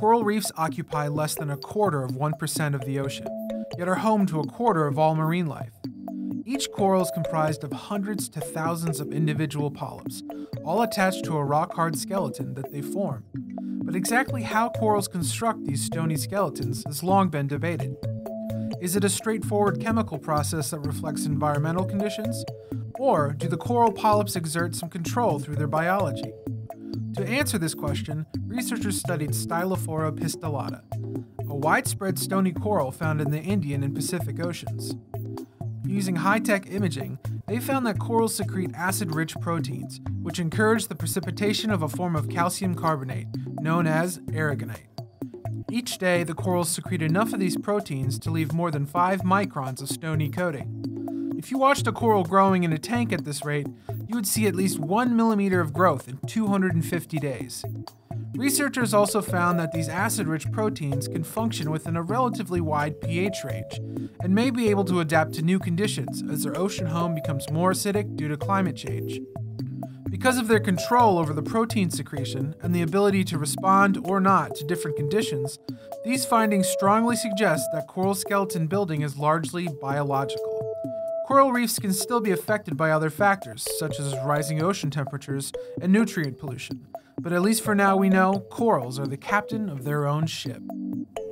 Coral reefs occupy less than 1/4 of the ocean, yet are home to 1/4 of all marine life. Each coral is comprised of hundreds to thousands of individual polyps, all attached to a rock-hard skeleton that they form. But exactly how corals construct these stony skeletons has long been debated. Is it a straightforward chemical process that reflects environmental conditions? Or do the coral polyps exert some control through their biology? To answer this question, researchers studied Stylophora pistillata, a widespread stony coral found in the Indian and Pacific Oceans. Using high-tech imaging, they found that corals secrete acid-rich proteins, which encourage the precipitation of a form of calcium carbonate, known as aragonite. Each day, the corals secrete enough of these proteins to leave more than 5 microns of stony coating. If you watched a coral growing in a tank at this rate, you would see at least 1 millimeter of growth in 250 days. Researchers also found that these acid-rich proteins can function within a relatively wide pH range and may be able to adapt to new conditions as their ocean home becomes more acidic due to climate change. Because of their control over the protein secretion and the ability to respond or not to different conditions, these findings strongly suggest that coral skeleton building is largely biological. Coral reefs can still be affected by other factors, such as rising ocean temperatures and nutrient pollution. But at least for now we know corals are the captain of their own ship.